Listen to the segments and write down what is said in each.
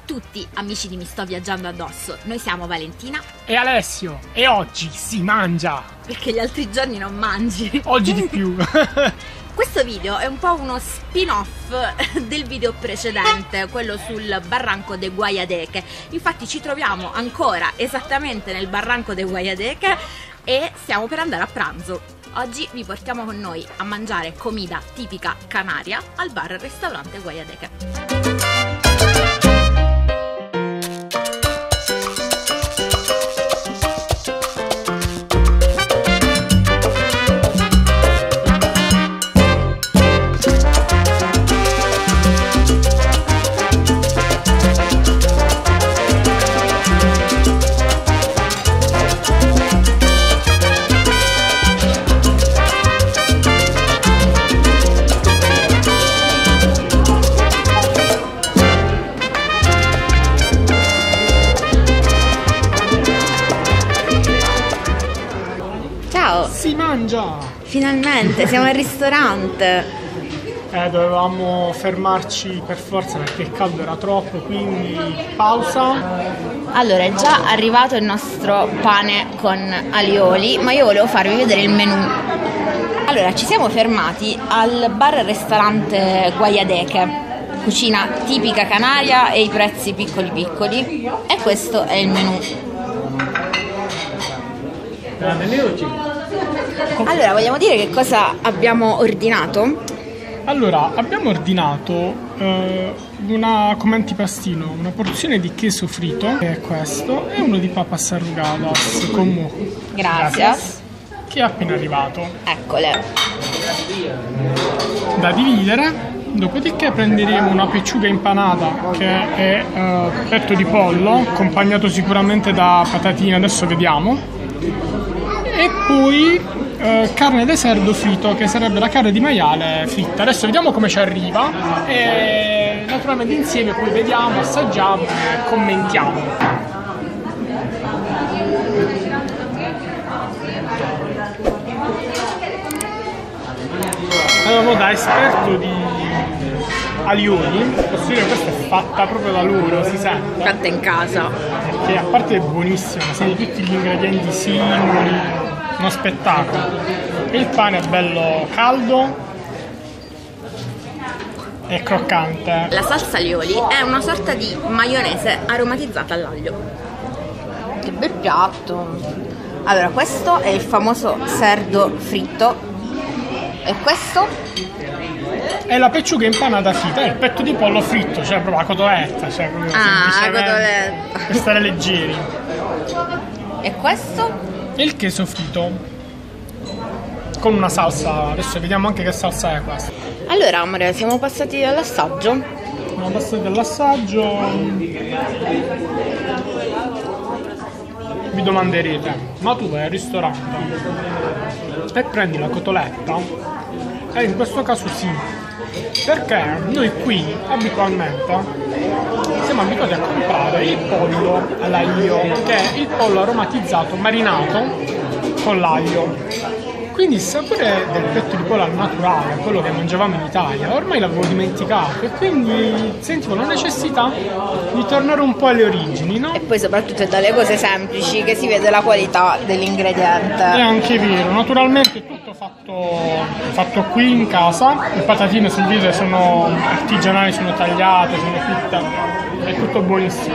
tutti, amici di Mi sto viaggiando addosso. Noi siamo Valentina e Alessio e oggi si mangia! Perché gli altri giorni non mangi. Oggi di più! Questo video è un po' uno spin-off del video precedente, quello sul barranco de Guayadeque. Infatti ci troviamo ancora esattamente nel barranco de Guayadeque e stiamo per andare a pranzo. Oggi vi portiamo con noi a mangiare comida tipica canaria al bar e ristorante Guayadeque. Si mangia! Finalmente siamo al ristorante. Dovevamo fermarci per forza perché il caldo era troppo, quindi pausa. Allora, è già arrivato il nostro pane con alioli, ma io volevo farvi vedere il menù. Allora, ci siamo fermati al bar e ristorante Guayadeque, cucina tipica canaria e i prezzi piccoli piccoli, e questo è il menù. Allora, vogliamo dire che cosa abbiamo ordinato? Allora, abbiamo ordinato come antipastino una porzione di queso frito, che è questo, e uno di papas arrugadas con mo. Gracias. Che è appena arrivato. Eccole. Da dividere. Dopodiché prenderemo una pechuga impanata, che è petto di pollo, accompagnato sicuramente da patatine, adesso vediamo. E poi carne di cerdo frito, che sarebbe la carne di maiale fritta. Adesso vediamo come ci arriva e naturalmente insieme poi vediamo, assaggiamo e commentiamo. Allora, da esperto di alioli, posso dire che questa è fatta proprio da loro, si sente. Fatta in casa. Perché a parte è buonissima, sono tutti gli ingredienti singoli, uno spettacolo. E il pane è bello caldo e croccante. La salsa alioli è una sorta di maionese aromatizzata all'aglio. Che bel piatto! Allora, questo è il famoso cerdo fritto. E questo? È la pechuga impanata fritta, è il petto di pollo fritto, cioè proprio la cotoletta. Cioè proprio la cotoletta. Per stare leggeri. E questo? E il queso frito con una salsa. Adesso vediamo anche che salsa è questa. Allora, amore, siamo passati all'assaggio. Siamo passati all'assaggio. Vi domanderete, ma tu vai al ristorante e prendi la cotoletta? E in questo caso sì, perché noi qui abitualmente siamo abituati a comprare il pollo all'aglio, che è il pollo aromatizzato, marinato con l'aglio. Quindi il sapore del petto di pollo al naturale, quello che mangiavamo in Italia, ormai l'avevo dimenticato e quindi sentivo la necessità di tornare un po' alle origini, no? E poi soprattutto è dalle cose semplici che si vede la qualità dell'ingrediente. È anche vero, naturalmente è tutto fatto qui in casa, le patatine sul video sono artigianali, sono tagliate, sono tutte, è tutto buonissimo.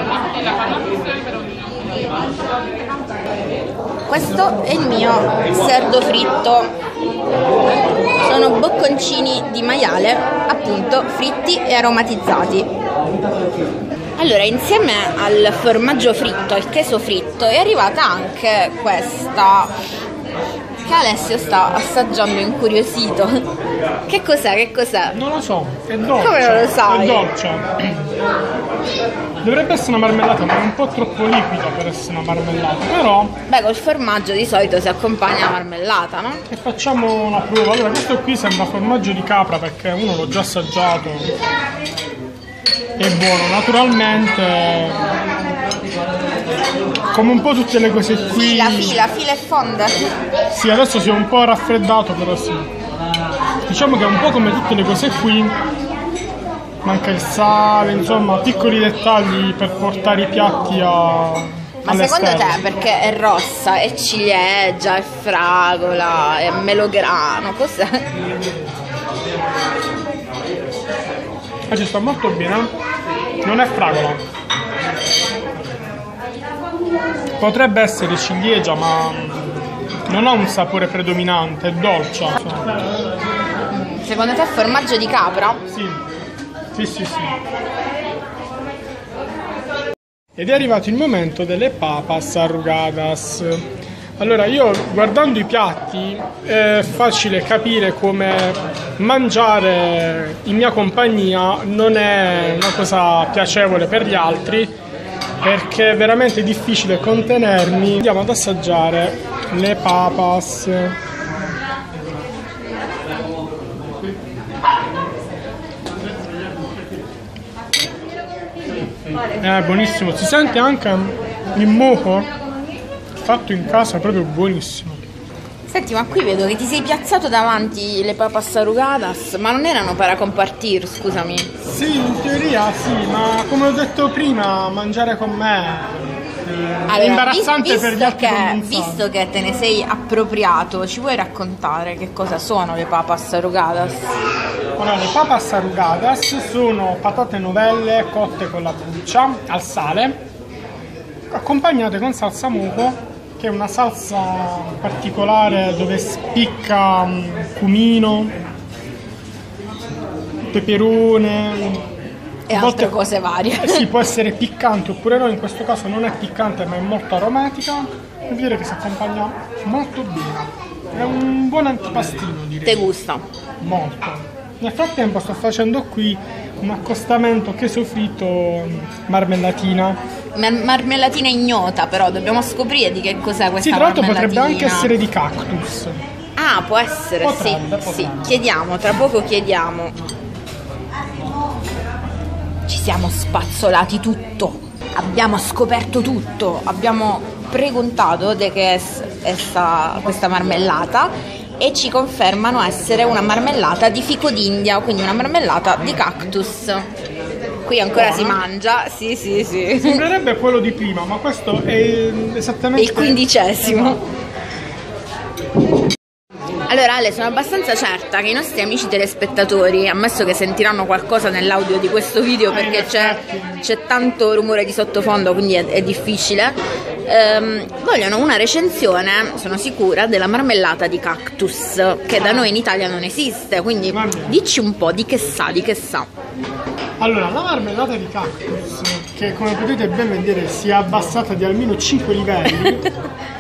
Questo è il mio cerdo fritto. Sono bocconcini di maiale, appunto, fritti e aromatizzati. Allora, insieme al formaggio fritto, al queso fritto, è arrivata anche questa, che Alessio sta assaggiando incuriosito. Che cos'è? Che cos'è? Non lo so, è dolce. Come non lo sai? È dolce. Dovrebbe essere una marmellata, ma è un po' troppo liquida per essere una marmellata, però... Beh, col formaggio di solito si accompagna la marmellata, no? E facciamo una prova. Allora, questo qui sembra formaggio di capra perché uno l'ho già assaggiato. È buono, naturalmente... Come un po' tutte le cose qui... Fila e fonda. Sì, adesso si è un po' raffreddato, però sì. Diciamo che è un po' come tutte le cose qui, manca il sale, insomma piccoli dettagli per portare i piatti a... Ma secondo te perché è rossa, è ciliegia, è fragola, è melograno, cos'è? Ci sta molto bene, non è fragola. Potrebbe essere ciliegia, ma non ha un sapore predominante, è dolce. Secondo te è formaggio di capra? Sì. Ed è arrivato il momento delle papas arrugadas. Allora, io guardando i piatti è facile capire come mangiare in mia compagnia non è una cosa piacevole per gli altri, perché è veramente difficile contenermi. Andiamo ad assaggiare le papas. Buonissimo, si sente anche il moco fatto in casa, proprio buonissimo. Senti, ma qui vedo che ti sei piazzato davanti le papas arrugadas, ma non erano para compartir, scusami. Sì, in teoria sì, ma come ho detto prima, mangiare con me è imbarazzante per gli altri commensali. Visto che te ne sei appropriato, ci vuoi raccontare che cosa sono le papas arrugadas? Allora, le papas arrugadas sono patate novelle cotte con la buccia al sale, accompagnate con salsa moco, che è una salsa particolare dove spicca cumino, peperone e altre cose varie. Sì, può essere piccante oppure no, in questo caso non è piccante ma è molto aromatica. Devo dire che si accompagna molto bene, è un buon antipastino, direi. Te gusta? Molto. Nel frattempo sto facendo qui un accostamento queso fritto marmellatina. Marmellatina ignota, però dobbiamo scoprire di che cos'è questa marmellatina. Sì, tra l'altro potrebbe anche essere di cactus. Ah, può essere, potrebbe. Sì, chiediamo, tra poco chiediamo. Ci siamo spazzolati tutto, abbiamo scoperto tutto, abbiamo preguntato di che è questa marmellata e ci confermano essere una marmellata di fico d'India, quindi una marmellata di cactus. Qui ancora si mangia, sì. Sembrerebbe quello di prima, ma questo è esattamente il 15°. Allora Ale, sono abbastanza certa che i nostri amici telespettatori, ammesso che sentiranno qualcosa nell'audio di questo video perché c'è tanto rumore di sottofondo, quindi è difficile, vogliono una recensione, sono sicura, della marmellata di cactus, che da noi in Italia non esiste, quindi dici un po' di che sa. Allora, la marmellata di cactus, che come potete ben vedere si è abbassata di almeno 5 livelli,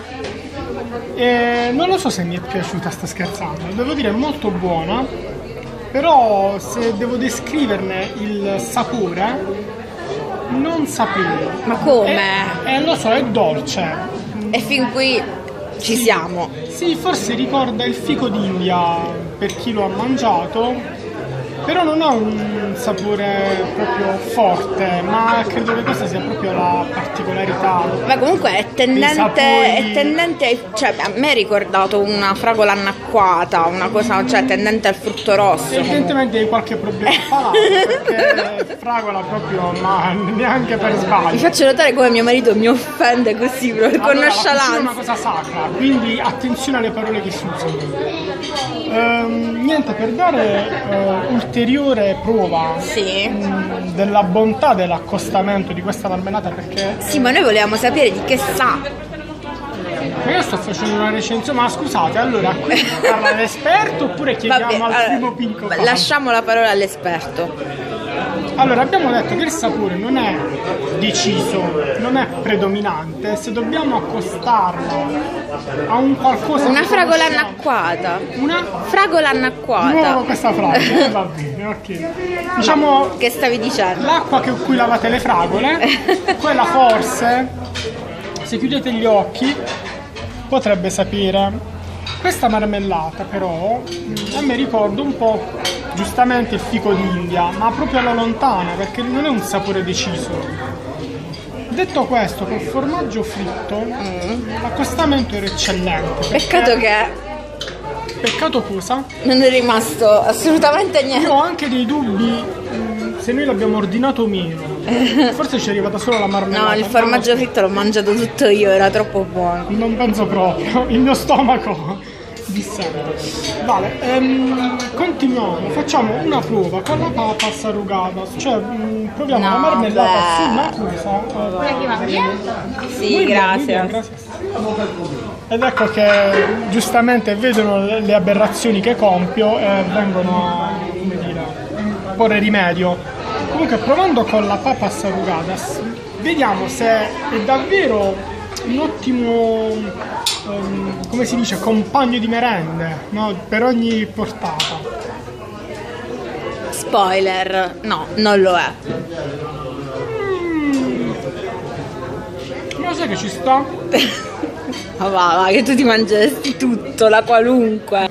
non lo so se mi è piaciuta, sto scherzando, devo dire è molto buona, però se devo descriverne il sapore non sapevo. Ma come? Lo so, è dolce. E fin qui ci siamo. Sì, forse ricorda il fico d'India per chi lo ha mangiato, però non ha un sapore proprio forte, ma credo che questa sia proprio la particolarità. Ma comunque è tendente, cioè a me è ricordato una fragola annacquata, una cosa, cioè tendente al frutto rosso. Evidentemente hai qualche problema a palate, perché fragola proprio, ma neanche per sbaglio. Vi faccio notare come mio marito mi offende così, con nonchalance. È una cosa sacra, quindi attenzione alle parole che si usano. Niente, per dare ulteriore prova della bontà dell'accostamento di questa marmellata, perché sì, ma noi volevamo sapere di che sa. Ma io sto facendo una recensione, ma scusate, allora qui parla l'esperto oppure chiediamo al primo pinco? Lasciamo la parola all'esperto. Allora, abbiamo detto che il sapore non è deciso, non è predominante, se dobbiamo accostarlo a un qualcosa. Una fragola annacquata. Una fragola annacquata. Di nuovo questa fragola, va bene, ok. Diciamo, no, che stavi dicendo? L'acqua con cui lavate le fragole, quella forse, se chiudete gli occhi, potrebbe sapere. Questa marmellata però a me ricorda un po' giustamente il fico d'India, ma proprio alla lontana, perché non è un sapore deciso. Detto questo, col formaggio fritto l'accostamento era eccellente. Peccato cosa? Non è rimasto assolutamente niente. Io ho anche dei dubbi se noi l'abbiamo ordinato o meno. Forse ci è arrivata solo la marmellata. No, il formaggio fritto l'ho mangiato tutto io, era troppo buono. Non penso proprio, il mio stomaco dissenta. Vale, continuiamo, facciamo una prova con la papas arrugadas, cioè proviamo la marmellata su Macusa. Sì, grazie. Ed ecco che giustamente vedono le aberrazioni che compio e vengono a, come dire, porre rimedio. Comunque, provando con la papas arrugadas, vediamo se è davvero un ottimo, come si dice, compagno di merende, no? Per ogni portata. Spoiler, no, non lo è. Ma sai che ci sta? Ma va, che tu ti mangeresti tutto, la qualunque.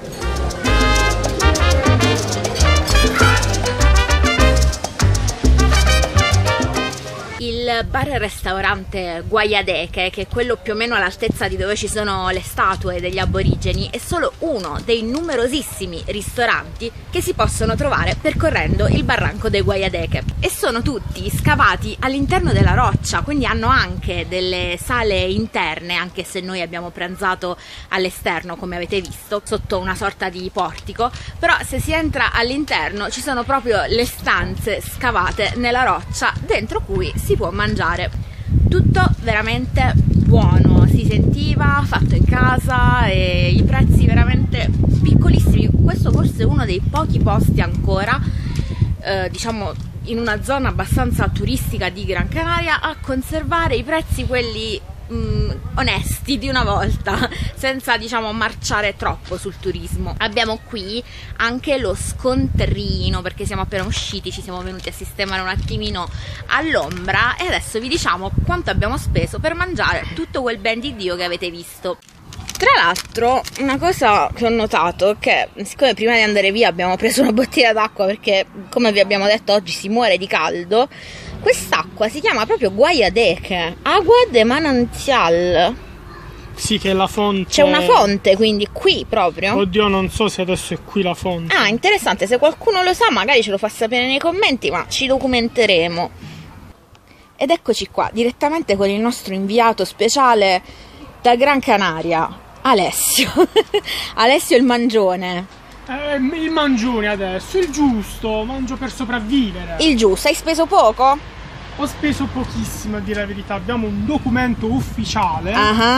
Il bar e ristorante Guaiadeche, che è quello più o meno all'altezza di dove ci sono le statue degli aborigeni, è solo uno dei numerosissimi ristoranti che si possono trovare percorrendo il barranco dei Guaiadeche, e sono tutti scavati all'interno della roccia, quindi hanno anche delle sale interne, anche se noi abbiamo pranzato all'esterno, come avete visto, sotto una sorta di portico. Però se si entra all'interno ci sono proprio le stanze scavate nella roccia, dentro cui si può mangiare. Tutto veramente buono, si sentiva, fatto in casa, e i prezzi veramente piccolissimi. Questo forse è uno dei pochi posti ancora, diciamo in una zona abbastanza turistica di Gran Canaria, a conservare i prezzi quelli onesti di una volta, senza diciamo marciare troppo sul turismo. Abbiamo qui anche lo scontrino, perché siamo appena usciti, ci siamo venuti a sistemare un attimino all'ombra, e adesso vi diciamo quanto abbiamo speso per mangiare tutto quel ben di Dio che avete visto. Tra l'altro, una cosa che ho notato è che, siccome prima di andare via abbiamo preso una bottiglia d'acqua, perché come vi abbiamo detto oggi si muore di caldo, quest'acqua si chiama proprio Guaiadeche, Agua de Manantial. Sì, che è la fonte. C'è una fonte, quindi qui proprio. Oddio, non so se adesso è qui la fonte. Ah, interessante, se qualcuno lo sa magari ce lo fa sapere nei commenti, ma ci documenteremo. Ed eccoci qua, direttamente con il nostro inviato speciale da Gran Canaria, Alessio. Alessio il mangione. Il mangione adesso, il giusto, mangio per sopravvivere. Il giusto, hai speso poco? Ho speso pochissimo, a dire la verità. Abbiamo un documento ufficiale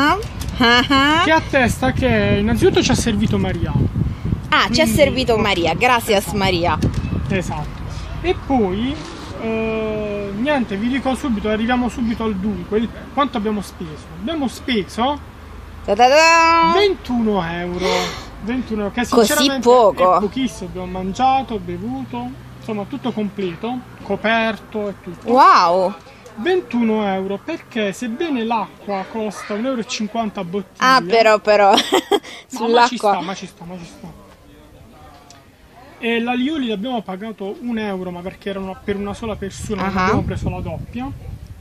che attesta che innanzitutto ci ha servito Maria. Ah, quindi ci ha servito Maria, gracias Maria. Esatto. E poi, niente, vi dico subito, arriviamo subito al dunque. Quanto abbiamo speso? Abbiamo speso 21 euro. 21, che sinceramente così poco? È pochissimo. Abbiamo mangiato, bevuto, insomma tutto completo, coperto e tutto. Wow! 21 euro, perché sebbene l'acqua costa 1,50 euro a bottiglia. Ah, però sull'acqua. Ma ci sta. E l'alioli l'abbiamo pagato 1 euro, ma perché era per una sola persona, non abbiamo preso la doppia.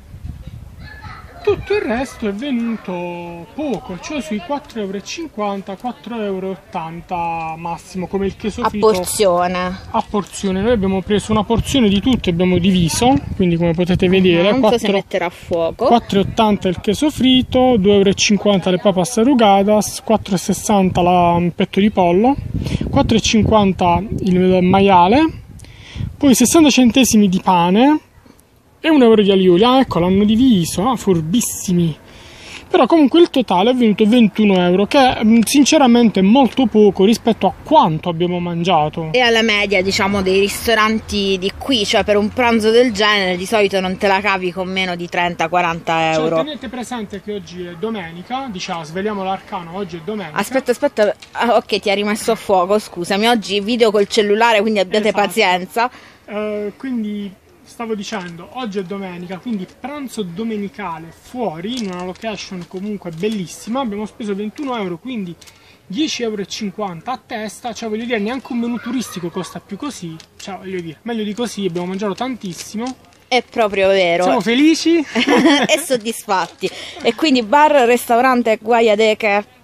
Tutto il resto è venuto poco, cioè sui 4,50 euro, 4,80 euro massimo, come il queso fritto. A porzione. Noi abbiamo preso una porzione di tutto e abbiamo diviso, quindi come potete vedere, 4, si metterà a fuoco. 4,80 il queso fritto, 2,50 euro le papas arrugadas, 4,60 il petto di pollo, 4,50 il maiale, poi 60 centesimi di pane e 1 euro di alioli. Ah, ecco, l'hanno diviso, furbissimi. Però comunque il totale è venuto 21 euro, che sinceramente è molto poco rispetto a quanto abbiamo mangiato. E alla media, diciamo, dei ristoranti di qui, cioè per un pranzo del genere di solito non te la cavi con meno di 30-40 euro. Cioè, tenete presente che oggi è domenica, diciamo, sveliamo l'arcano, oggi è domenica. Aspetta, ok, ti ha rimesso a fuoco, scusami, oggi video col cellulare, quindi abbiate pazienza. Quindi stavo dicendo, oggi è domenica, quindi pranzo domenicale fuori, in una location comunque bellissima. Abbiamo speso 21 euro, quindi 10,50 euro a testa. Cioè, voglio dire, neanche un menù turistico costa più così. Cioè, voglio dire, meglio di così, abbiamo mangiato tantissimo. È proprio vero. Siamo felici e soddisfatti. E quindi bar, ristorante Guaiadeche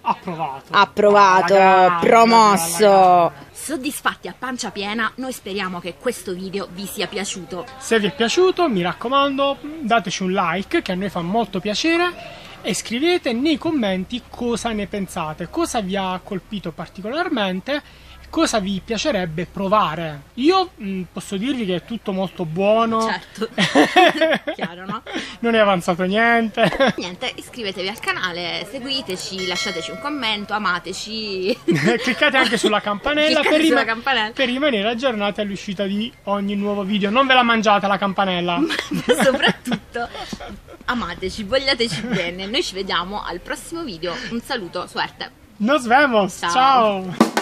approvato. Approvato, Ragazzi, promosso. Soddisfatti a pancia piena, noi speriamo che questo video vi sia piaciuto. Se vi è piaciuto, mi raccomando, dateci un like, che a noi fa molto piacere, e scrivete nei commenti cosa ne pensate, cosa vi ha colpito particolarmente, cosa vi piacerebbe provare. Io posso dirvi che è tutto molto buono. Certo, chiaro, no? Non è avanzato niente. Niente, iscrivetevi al canale, seguiteci, lasciateci un commento, amateci. Cliccate anche sulla campanella, per rimanere aggiornati all'uscita di ogni nuovo video. Non ve la mangiate la campanella. Ma soprattutto amateci, vogliateci bene. Noi ci vediamo al prossimo video. Un saluto, suerte. Nos vemos, ciao.